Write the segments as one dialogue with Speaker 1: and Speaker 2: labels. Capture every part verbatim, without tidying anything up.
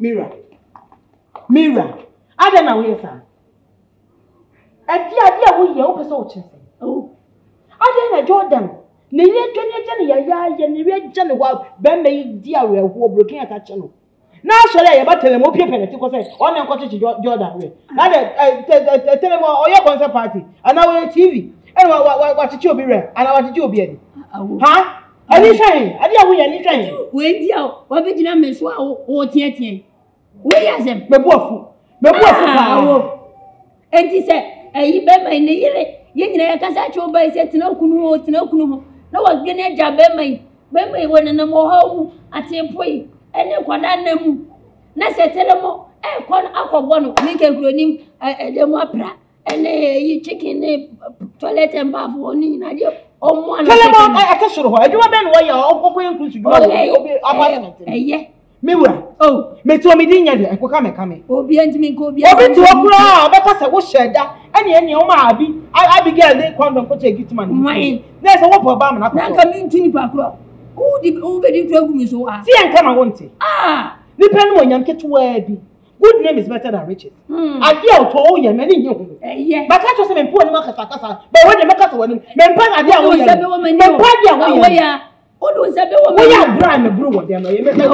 Speaker 1: Mira. Mira. I don't know where sir. And the idea we hear open so chest. Oh. I don't know Jordan. Ne ye Johnny Johnny ya ya ya ne ye Johnny wa ben me dia we wo broken aka channel. Na so le ye ba telemo pie penalty ko say on na nkoche Jordan we. Na the telemo oyo concert party and now T V. And what what what did you be read? And what did you be? Huh? Ani trying. Adi awu ya ni trying.
Speaker 2: We dia o be gina me so o tie tie. We yasem
Speaker 1: me boafu. Me boafu pa.
Speaker 2: Enti se ayi be mai ne yire ye nyina ya kasa cho ba se tena okunu ho tena okunu ho. Na wa gene ja be mai. Be mai wona na mo ho atempoi. Ene kwada na mu. Na se telemo e kon akogbo no me ke kronim e de mo apra. Ene yi chicken ne toilet and bath oni na je o mo na
Speaker 1: telemo e ka soro ho aduma be no ya okoko yanku su duma obi apartment
Speaker 2: eh
Speaker 1: me wura oh me to me din nya de enko ka me ka me
Speaker 2: obi antimi nko obi
Speaker 1: obi to okura obi ka se wo sheda ene ene o ma abi Abigail dey condom ko che gitman
Speaker 2: ni
Speaker 1: na se wo po ba me na ko
Speaker 2: na ka mi ntuni pa kro o di o be di tragu mi so ah
Speaker 1: ti enka ma wonte
Speaker 2: ah
Speaker 1: ni pen mo nyam ketuwa bi. Good name is better than riches. Hmm. I deal to all your many you.
Speaker 2: Yeah.
Speaker 1: But I just say, poor Makasa. But when you make us one, men pass a dear woman, men party away. Oh, do Sabe woman. We are brand of brew with them. I don't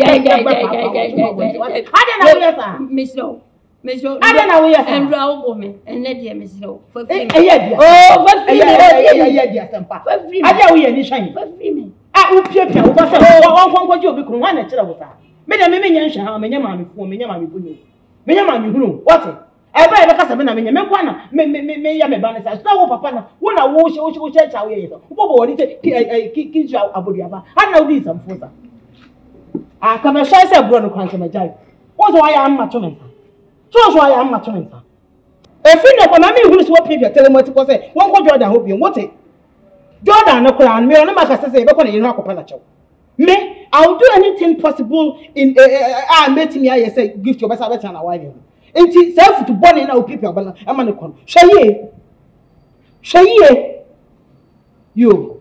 Speaker 1: know,
Speaker 2: Miss Low. Miss Low.
Speaker 1: I don't know, we are
Speaker 2: and Raw woman, and let dear Miss Low. For free.
Speaker 1: Oh, what free? I tell you, any shine. For free. I will pay you. What you become one at Chilawata. Me na me menyan hwa me nyama me fu me nyama me bunyo me nyama me hunu what e ba e be kasa me na me nyama kwa na me me me ya me ba na sa so wo papa na wo na wo hye wo hye wo hye cha wo ye so wo bo wo ni te ki ki ja abodiaba ana wo di samfosa ah ka me sho se bro no kwan se me jai wo so aya amma to me so so aya amma to me e fi no ko na me hunu so pia telemo ti ko se won ko Jordan ho bi what Jordan no kra me no maka se se be ko na yinu akopa na chew me I'll do anything possible in ah make me I say gift your better better na wife. Enti self to born na o people bala am na kon. Hweye. Hweye. Yo.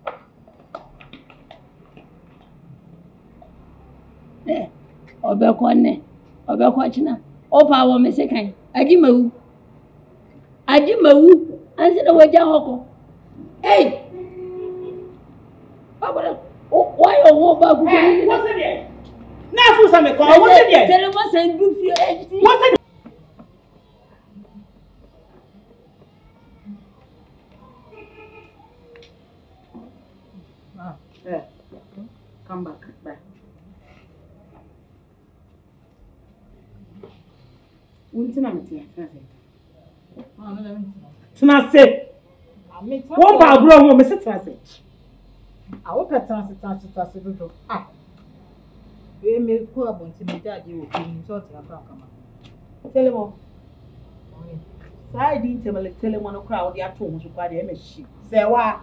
Speaker 2: Eh. Obe kon ne. Obe kon china. O pa wo me se kan. Agi mawu. Agi mawu. Anse da waja hoko. Hey. Baba why you want back?
Speaker 1: What's it there? Now, for some, what's it there?
Speaker 2: Tell us and do fear.
Speaker 1: What's it? Ah, yeah. Come back. Bye. What's in a meeting? Snazzy. One bar bro, Mister Snazzy. I hope I transit transit transit do. Ah. We make poor bunty me daddy will be in sort of a tell him all. So I didn't tell him tell him one crowd the atom to buy the M S C. Say what?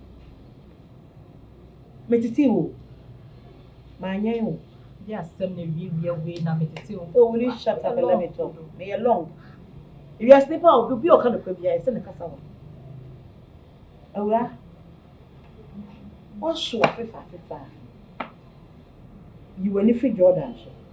Speaker 1: Metiti my name. Yes, some of you be away now. Metiti. Oh, will you shut up and let me talk? May along. If you are sleeping out, you'll be all kind of crib. Yes, in the castle. Oh, yeah. What's your fifa fifa? You were never Jordan.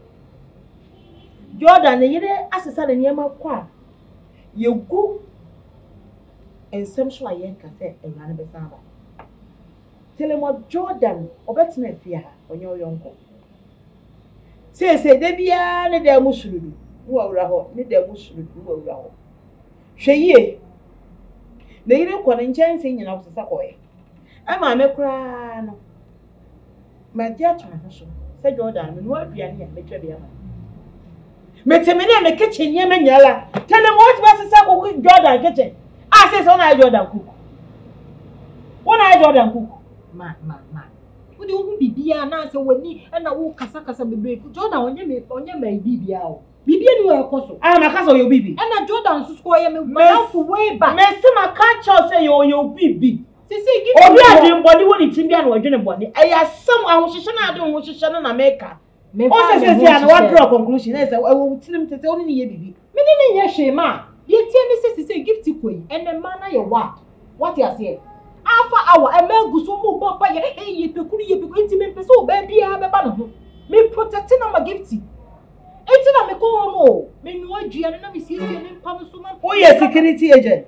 Speaker 1: Jordan, you know, as a son in Yama Qua. You go and some so I yank a set and run a besaba. Tell him what Jordan or better than fear on your uncle. Say, say, they be a de musulu. Who are raho, mid de musulu, who are raho. She they don't call in chancing in our Sakoy. I'm a cry. My dear child, said Jordan, and what be a near Metro. Metamina in the kitchen, Yemen Yella. Tell him what was the Sako with Jordan kitchen. I says on I Jordan cook. One I Jordan cook. Man, man, man. Would you be beer and answer when me and I walk Casacas be break? Jordan on your on your may be beer. Bibi you are coso. I am a castle, your baby. And a Jordan to square me way back. Messi, my catcher say you're your baby. See, give me a body when it's Indian or Jenny Bonnie. I have some I was shana doing what she's shana America. Oh, says I want draw conclusion. I will tell him to tell me, baby. Meaning, yes, she ma. You tell me, says say Gifty queen and the manner you what? What you say? Alpha hour, a man goes so more by your hey, you could you intimate so baby. I have a banner. Me protecting on my Gifty.
Speaker 3: na me ko no. Me no adua na me siesie ne pam so na.
Speaker 1: Who is security agent?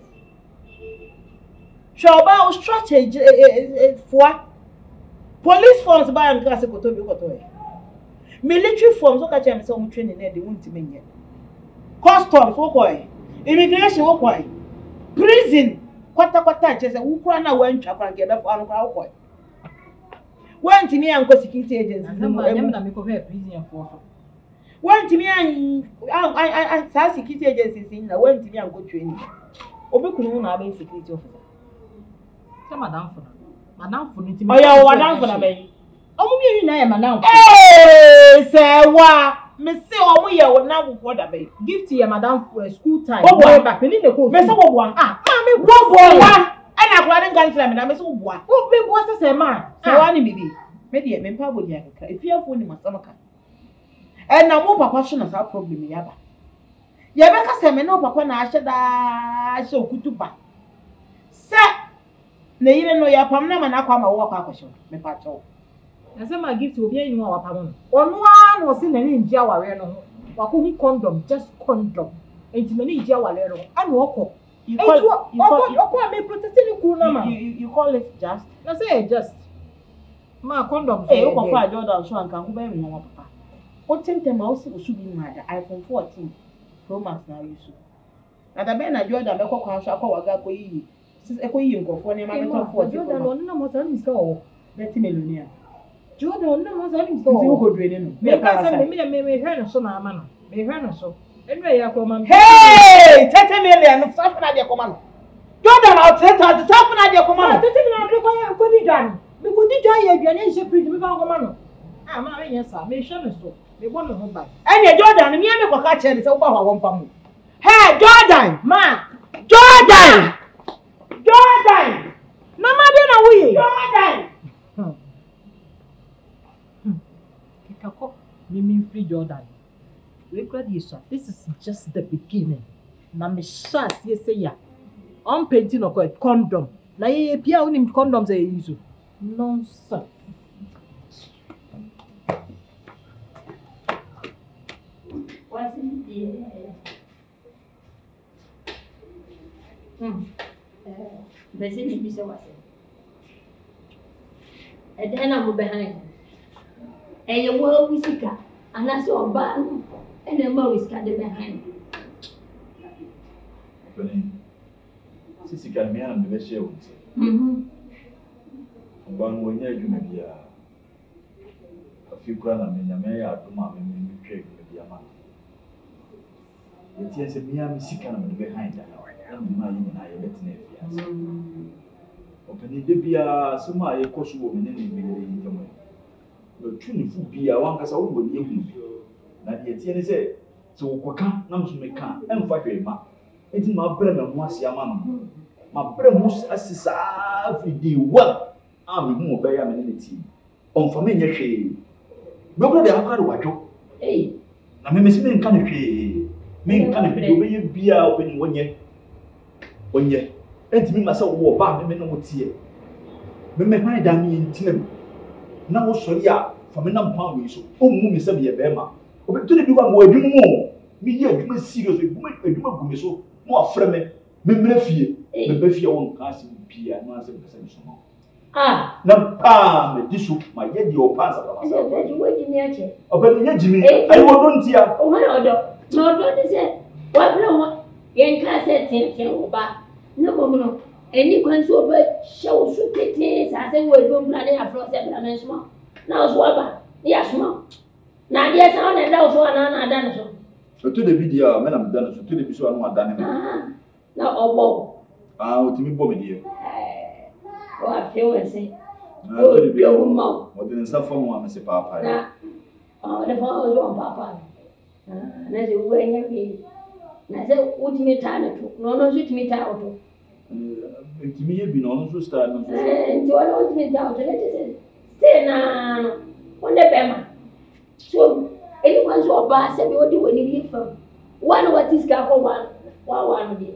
Speaker 1: Shoba o structure for police forms by and class koto bi koto. Military forms o ka che me say o training na de wonti menye. Customs wo koy. Immigration wo koy. Prison kwata kwata che say wo kura na wantwa kwa nke be fo anu kwa wo koy. Wanti me anko security agents
Speaker 3: na ma nyam na me ko be prison for so.
Speaker 1: Wanti me an an sa security agencies in na wanti me anko training. Obi kunu na be security officer.
Speaker 3: Se madam for madam for nti
Speaker 1: me. Oya o madam for na be.
Speaker 3: Omo bi na ya madam.
Speaker 1: Eh se wa me se omo ye wo na wo da be.
Speaker 3: Gift ye madam for school time.
Speaker 1: Way
Speaker 3: back me ni ko.
Speaker 1: Me se wo boan. Ah, ma me wo boan. Ana akwa den kan tira me na me se wo boan.
Speaker 3: O me boan se se ma.
Speaker 1: Se wa ni bibi. Me de me pa bodi akaka. Efiafo ni masamaka. Eh na mo papa so na sa problem ya ba. Ye be ka se me no papa na ahye da ahye okutuba. Se na yire no ya pam na ma na kwa ma wo kwa kwahye me pa cho.
Speaker 3: Na se ma gift obi anyi wa pam no. Ono a no se na ni nji aware no ho. Wa ko hu condom, just condom. Enti na ni nji aware no. Ana okọ.
Speaker 1: You call
Speaker 3: you call okọ me protecting ku na ma.
Speaker 1: You you call it just.
Speaker 3: Na say just. Ma condom.
Speaker 1: Eh, o ko fa Jordan so anka ko be me no papa. O tente ma o si o su bi ma da iPhone fourteen Pro Max na use. Na da be na Jordan be ko kwa so akọ waga ko yi. Sis e ko yi nkofo ne ma be to fourteen.
Speaker 3: Jordan no na mo sa ni ska o.
Speaker 1: thirty millionaire.
Speaker 3: Jordan no mo sa ni ska o.
Speaker 1: Nti o ko dre ne no.
Speaker 3: Me ka sa me me me me hwe no so na ama no. Me hwe no so. Enu ya ko ma.
Speaker 1: Hey, thirty million no fa na de ko ma no. Jordan o thirty fa na de ko ma no.
Speaker 3: thirty million de ko ya ko ni dan. Me ko di dan ya aduane nse fridge me ba ko ma no. Ah ma me nya sa me hwe no so. Me bo no ho ba.
Speaker 1: Ene Jordan mi ame ko ka che ni se wo ba wa won mu. Hey Jordan, ma. Jordan. Jordan.
Speaker 3: Na ma de na wuye.
Speaker 1: Jordan.
Speaker 3: Kekako me me free Jordan. We grad you sir. This is just the beginning. Na me sha say say ya. On painting no ko condom. Na ye pia unim condoms e use. Nonsense.
Speaker 2: What's in the Hmm. Uh, President Bisa was it. And then I'm behind. And you were with Sika, and I saw a ban, and then more is carried behind.
Speaker 4: Sisi kan me am be share with you.
Speaker 2: Mhm.
Speaker 4: Ban wo nya adwuma bia. Afi kura na me nya me ya adoma me me twa adwuma bia ma. Yeti ese me am sika na me behind that. Na me ma yin na ye betina afia. Opani de bia se ma ye koso wo me ne ne be yin tomo. No tuni fu bia wan kasa wo wo ye hu. Na de yeti ne se so wo kwaka na mo so me ka emfa hwe ma. Enti ma bere me ho asia ma no. Ma bere mo asisa afidi wa. Ah me hu obeya me ne ti. Onfa me nya hwe. Me ko de akwa de wadwo.
Speaker 2: Eh.
Speaker 4: Na me mesi me nka ne hwe. Me nka ne hwe obeye bia obeni wonye. Wonye. Enti me ma se wo ba me me no tie. Me me hwan da me ntinam. Na wo sori a fa me na mpa we so. O mu me se be be ma. Obe to de bi wa mo adwuma mo. Me ye adwuma serious adwuma adwuma gu me so. Mo afre me. Me mra fie. Me ba fie won ka se bia no ase be se so.
Speaker 2: Ah.
Speaker 4: Na pa me disu ma ye di o pa sa ba
Speaker 2: Ese pe ju we jimi ache.
Speaker 4: Obe ye jimi. Ai wo don tia.
Speaker 2: O ma odo. No odo ni se wa bla wo yen ka se tin tin wo ba. No mo no. Eni kwan so ba show so tete sa se wo edom bla ne afro se bla me so. Na so ba. Ya so. Na dia sa na da so na na da no so.
Speaker 4: So to the video me na me da no so to the bi so anu ada ne me.
Speaker 2: Ah. Na obo.
Speaker 4: Ah o ti mi bo me die.
Speaker 2: Wa fe we se.
Speaker 4: Na to the bi
Speaker 2: o mo.
Speaker 4: o de nsa fo mo am se pa pa.
Speaker 2: Na. Oh, the phone was on papa. Ah, na se wo enya bi. Na se ultimate time to. No no ultimate time to.
Speaker 4: Eh ti mi ye bi no no so star no so.
Speaker 2: Eh, ti wala ultimate time to. Let se. Se na no. Wonde bema. So, anyone so ba se bi odi woni bi fam. One what is ka ko one. Wa wa no bi.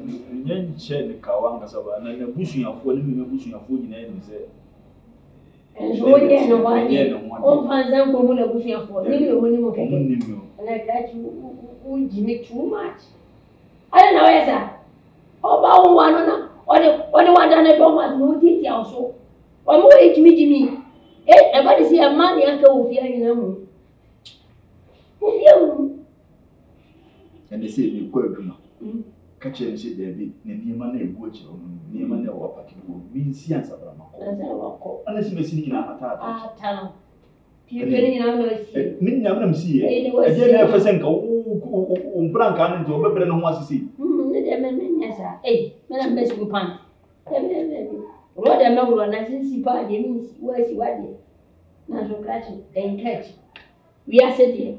Speaker 4: Nya nche ne ka wan kasa ba na na busuafo ne me busuafo nyina ne se
Speaker 2: ɛnso wɔnyɛ no wɔanyɛ ɔmfa nsa nkɔ mu na abusuafoɔ nim na ɔmo kɛkɛ ɛna krakye wogyi me too much ɛna na wɔyɛ saa ɔba wo wa no na ɔde ɔde wada ne dɔm ate na wotiti awo so ɔmo wɔyɛ gyimigyimi e ɛba de sɛ ɛma ne aka wɔ fie anyina mu obi awu
Speaker 4: ɛne sɛ ɛbi kɔ adwuma ka kyerɛ no sɛ daabi na nneɛma no ɛgu akyerɛ hɔ no nneɛma no ɛwɔ apake no wɔ mensi ansabrama kɔ ana sɛ masi no nyinaa ataata
Speaker 2: no piepie no nyinaa na asie
Speaker 4: me nyinaa na msiiɛ ɛdeɛ na ɛfɛ sɛ nka wo mprankaa no nti wɔbɛbrɛ no ho asesei
Speaker 2: ne deɛ menyɛ saa ei mena mbɛsi wo pan wurɔ deɛ mɛworɔ na sisi paa deɛ mensi woasi wadeɛ nanso krakye ɛnka akyi wiase deɛ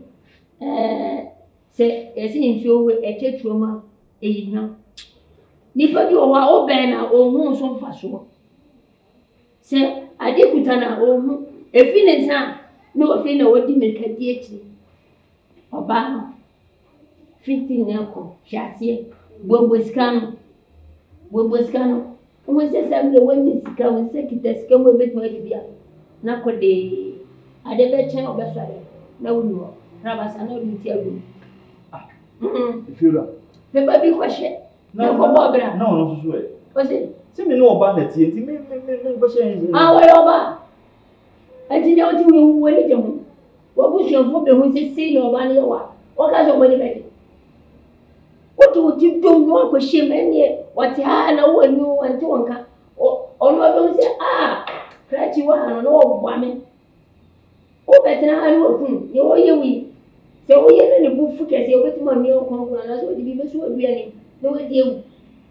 Speaker 2: sɛ yɛsɛ nsuo wɔ ɛkyɛ tuo mu a ɛyi hwam nipa bi wɔ hɔ a wobɛn na ɔhu so mfa soɔ sɛ ade kuta na ɔhu efi ne nsa na wɔfi na wɔdi mirika di akyiri ɔbaa no fifteen na ɛkɔ hyɛ aseɛ bɔmbɔ sika no bɔmbɔ sika no wɔn sɛ sɛ mmerɛ wɔnyɛ sika wɔn sɛ kita sika mu ebɛtuma adi bia na kɔ dee ade bɛkyɛn ɔbɛsɔre na wɔnu hɔ rabasa na ɔde ti agu
Speaker 4: Fira.
Speaker 2: Beba bi kwahye. Na ko bobra.
Speaker 4: Na ono susu e.
Speaker 2: Ose.
Speaker 4: Se me no oba na tie, ti me me me go hye yin.
Speaker 2: Ah, we oba. Ati na oti we wu ni je ho. Wo bu hwefo be ho sisi na oba na ye wa. Wo ka so mo ni be. Wo ti wo ti dom no akwahye me ne wote ha na wo anyu wante wonka. Ono be se ah, krachi wa ha no wo bwa me. Wo betina ha no kun, ye wo ye wi. Se wo ye ne bu fu kese obetuma mi o kon kon na so di bi be so aduane no we die wu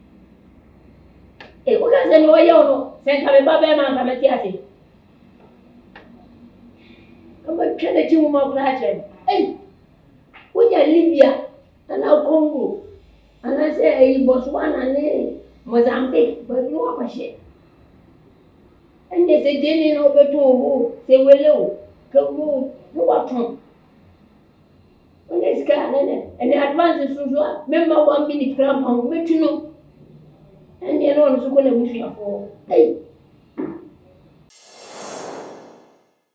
Speaker 2: e o ka se no ye ono se ka me ba be ma ka me ti ase kama kene ti mu ma kra che ei wo ya Libya na Congo ana se e Botswana ne Mozambique ba ni wa kwashe ende se deni no beto wo se wele wo ka wo no wa ton Oneska nene and advance so so member one minute cramp on metuno and you know so gonna wish you for hey